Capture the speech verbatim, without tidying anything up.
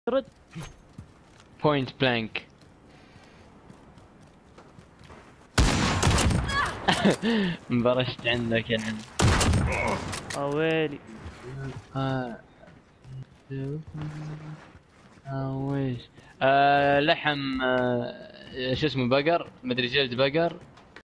ترد. بوينت بلانك. انبرشت عندك يعني. اويلي. آه. ويش آه لحم، آه شو اسمه، بقر، مدري جلد بقر